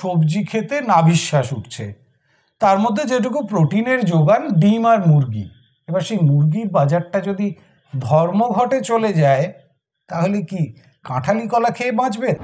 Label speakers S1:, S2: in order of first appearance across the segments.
S1: সবজি খেতে নাভিশ্বাস উঠছে, তার মধ্যে যেটুকু প্রোটিনের যোগান ডিম আর মুরগি। এবার সেই মুরগির বাজারটা যদি ধর্মঘটে চলে যায়, তাহলে কি কাঁঠালি কলা খেয়ে বাঁচবেন?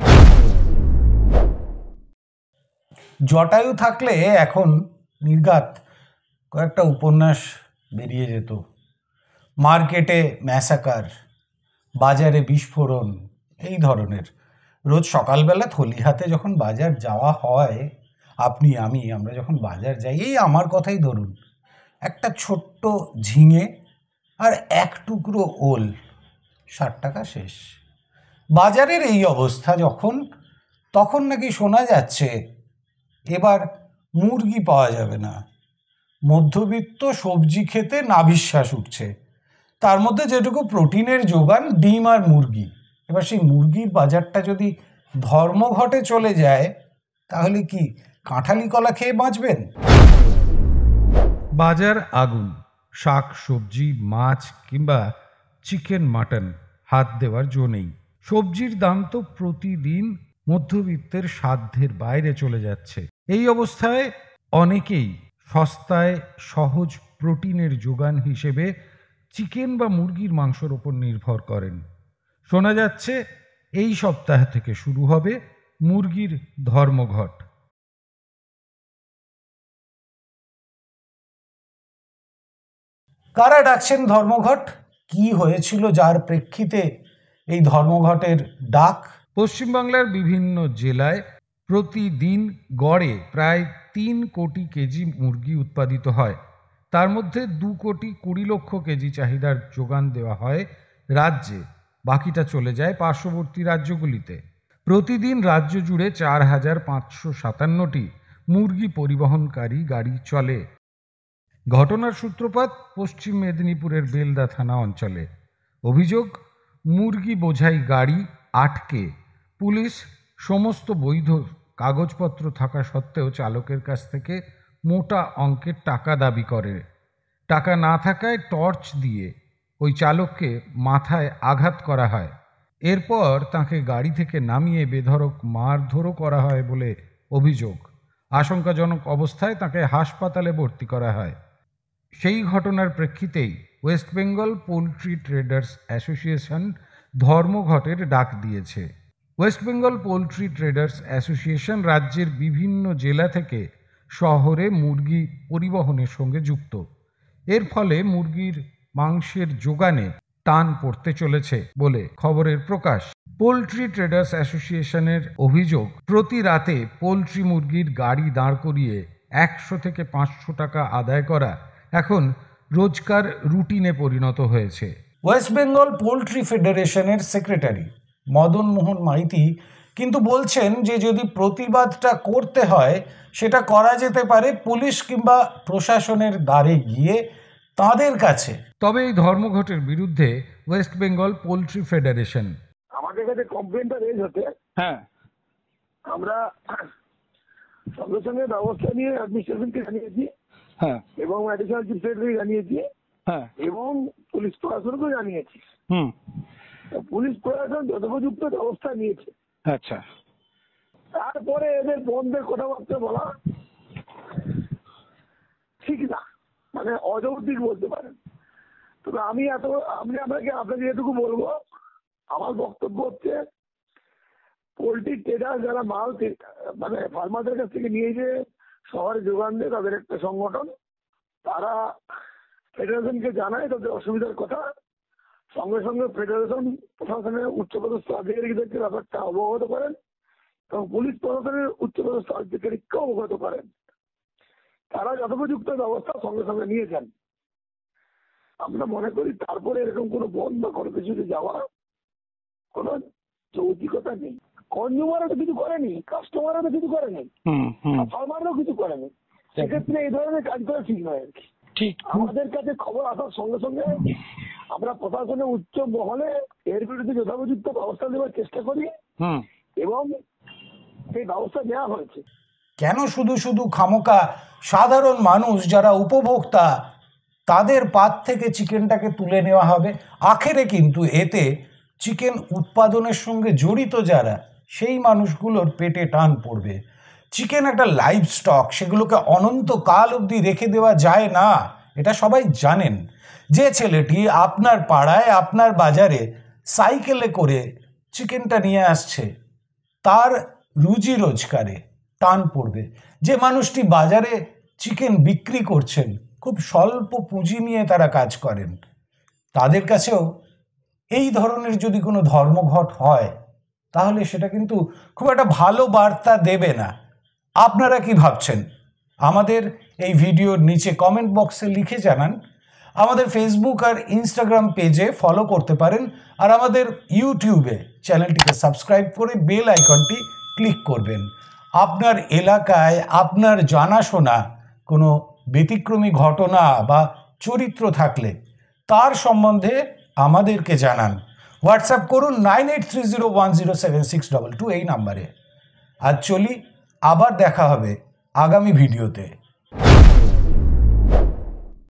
S1: জটায়ু থাকলে এখন নির্ঘাত কয়েকটা উপন্যাস বেরিয়ে যেত। মার্কেটে ম্যাসাকার, বাজারে বিস্ফোরণ, এই ধরনের। রোজ সকালবেলা থলি হাতে যখন বাজার যাওয়া হয়, আপনি আমরা যখন বাজার যাই, এই আমার কথাই ধরুন, একটা ছোট্ট ঝিঙে আর এক টুকরো ওল, 60 টাকা শেষ। বাজারের এই অবস্থা যখন, তখন নাকি শোনা যাচ্ছে এবার মুরগি পাওয়া যাবে না। মধ্যবিত্ত সবজি খেতে নাভিশ্বাস উঠছে, তার মধ্যে যেটুকু প্রোটিনের যোগান ডিম আর মুরগি। এবার সেই মুরগির বাজারটা যদি ধর্মঘটে চলে যায়, তাহলে কি কাঁঠালি কলা খেয়ে বাঁচবেন?
S2: বাজার আগুন, শাক সবজি মাছ কিংবা চিকেন মাটন হাত দেওয়ার জো নেই। সবজির দাম তো প্রতিদিন মধ্যবিত্তের সাধ্যের বাইরে চলে যাচ্ছে। এই অবস্থায় অনেকেই সস্তায় সহজ প্রোটিনের যোগান হিসেবে চিকেন বা মুরগির মাংসের ওপর নির্ভর করেন। শোনা যাচ্ছে এই সপ্তাহ থেকে শুরু হবে মুরগির ধর্মঘট।
S1: কারা ডাকছেন ধর্মঘট? কি হয়েছিল যার প্রেক্ষিতে এই ধর্মঘটের ডাক?
S2: পশ্চিমবাংলার বিভিন্ন জেলায় প্রতিদিন গড়ে প্রায় 3 কোটি কেজি মুরগি উৎপাদিত হয়। তার মধ্যে 2 কোটি 20 লক্ষ কেজি চাহিদার যোগান দেওয়া হয় রাজ্যে, বাকিটা চলে যায় পার্শ্ববর্তী রাজ্যগুলিতে। প্রতিদিন রাজ্য জুড়ে 4,557টি মুরগি পরিবহনকারী গাড়ি চলে। ঘটনার সূত্রপাত পশ্চিম মেদিনীপুরের বেলদা থানা অঞ্চলে। অভিযোগ, মুরগি বোঝাই গাড়ি আটকে পুলিশ সমস্ত বৈধ কাগজপত্র থাকা সত্ত্বেও চালকের কাছ থেকে মোটা অঙ্কের টাকা দাবি করে। টাকা না থাকায় টর্চ দিয়ে ওই চালককে মাথায় আঘাত করা হয়। এরপর তাকে গাড়ি থেকে নামিয়ে বেধড়ক মারধরও করা হয় বলে অভিযোগ। আশঙ্কাজনক অবস্থায় তাকে হাসপাতালে ভর্তি করা হয়। সেই ঘটনার প্রেক্ষিতেই West Bengal poultry traders association ধর্মঘটের ডাক দিয়েছে। West Bengal poultry traders association রাজ্যের বিভিন্ন জেলা থেকে শহরে মুরগি পরিবহনের সঙ্গে যুক্ত। এর ফলে মুরগির মাংসের যোগানে টান পড়তে চলেছে বলে খবরের প্রকাশ। পোলট্রি ট্রেডার্স অ্যাসোসিয়েশনের অভিযোগ, প্রতি রাতে পোলট্রি মুরগির গাড়ি দাঁড় করিয়ে 100 থেকে 500 টাকা আদায় করা এখন রোজকার রুটিনে পরিণত হয়েছে।
S1: ওয়েস্ট বেঙ্গল পোলট্রি ফেডারেশনের সেক্রেটারি মদন মোহন মাইতি কিন্তু বলছেন যে যদি প্রতিবাদটা করতে হয়, সেটা করা যেতে পারে পুলিশ কিংবা প্রশাসনের দ্বারে গিয়ে তাদের কাছে।
S2: তবে এই ধর্মঘটের বিরুদ্ধে ওয়েস্ট বেঙ্গল পোলট্রি ফেডারেশন,
S3: আমাদের কাছে কমপ্লেনটা রেজ হতে আমরা সঙ্গে সঙ্গে ব্যবস্থা নিয়ে অ্যাডমিনিস্ট্রেশনকে জানিয়েছি এবং অ্যাডিশনাল চিফ সেক্রেটারি জানিয়েছি এবং পুলিশ প্রশাসনকেও জানিয়েছি। পুলিশ প্রশাসন যথোপযুক্ত ব্যবস্থা নিয়েছে।
S4: আচ্ছা,
S3: তারপরে এদের বন্ধের কথাবার্তা বলা ঠিক না, মানে অযৌক্তিক বলতে পারেন। তবে আমি আপনাকে এটুকু বলবো, আমার বক্তব্য হচ্ছে পোলট্রি ট্রেডার যারা মাল মানে ফার্মারদের কাছ থেকে নিয়ে যে শহরে যোগান দেয়, তাদের একটা সংগঠন, তারা ফেডারেশনকে জানায় তাদের অসুবিধার কথা। সঙ্গে সঙ্গে ফেডারেশন প্রশাসনের উচ্চপদস্থ আধিকারিকদেরকে ব্যাপারটা অবগত করেন এবং পুলিশ প্রশাসনের উচ্চপদস্থ আধিকারিককেও অবগত করেন। তারা যথোপযুক্ত ব্যবস্থা সঙ্গে সঙ্গে নিয়েছেন। আমরা মনে করি তারপরে এরকম কোনো বন্ধ বা কোনো কিছুতে যাওয়া কোনো যৌক্তিকতা নেই। কনজিউমারও তো কিছু করেনি, কাস্টমারও তো কিছু করেনি, ফার্মারও কিছু করেনি। সেক্ষেত্রে এই ধরনের কাজ করা ঠিক নয় আর কি।
S4: ঠিক,
S3: আমাদের কাছে খবর আসার সঙ্গে সঙ্গে আমরা প্রশাসনের উচ্চ মহলে এর বিরুদ্ধে যথোপযুক্ত ব্যবস্থা নেওয়ার চেষ্টা করি এবং সেই ব্যবস্থা নেওয়া হয়েছে।
S1: কেন শুধু শুধু খামোকা সাধারণ মানুষ যারা উপভোক্তা, তাদের পাত থেকে চিকেনটাকে তুলে নেওয়া হবে? আখেরে কিন্তু এতে চিকেন উৎপাদনের সঙ্গে জড়িত যারা, সেই মানুষগুলোর পেটে টান পড়বে। চিকেন একটা লাইভ স্টক, সেগুলোকে অনন্তকাল অবধি রেখে দেওয়া যায় না, এটা সবাই জানেন। যে ছেলেটি আপনার পাড়ায় আপনার বাজারে সাইকেলে করে চিকেনটা নিয়ে আসছে, তার রুজি রোজগারে টান পড়বে। যে মানুষটি বাজারে চিকেন বিক্রি করছেন, খুব স্বল্প পুঁজি নিয়ে তারা কাজ করেন, তাদের কাছেও এই ধরনের যদি কোনো ধর্মঘট হয় তাহলে সেটা কিন্তু খুব একটা ভালো বার্তা দেবে না। আপনারা কি ভাবছেন? আমাদের এই ভিডিওর নিচে কমেন্ট বক্সে লিখে জানান। আমাদের ফেসবুক আর ইনস্টাগ্রাম পেজে ফলো করতে পারেন, আর আমাদের ইউটিউবে চ্যানেলটিকে সাবস্ক্রাইব করে বেল আইকনটি ক্লিক করবেন। আপনার এলাকায় আপনার জানাশোনা কোনো ব্যতিক্রমী ঘটনা বা চরিত্র থাকলে তার সম্বন্ধে আমাদেরকে জানান। হোয়াটসঅ্যাপ করুন 9830107622 এই নাম্বারে। আজ চলি, আবার দেখা হবে আগামী ভিডিওতে।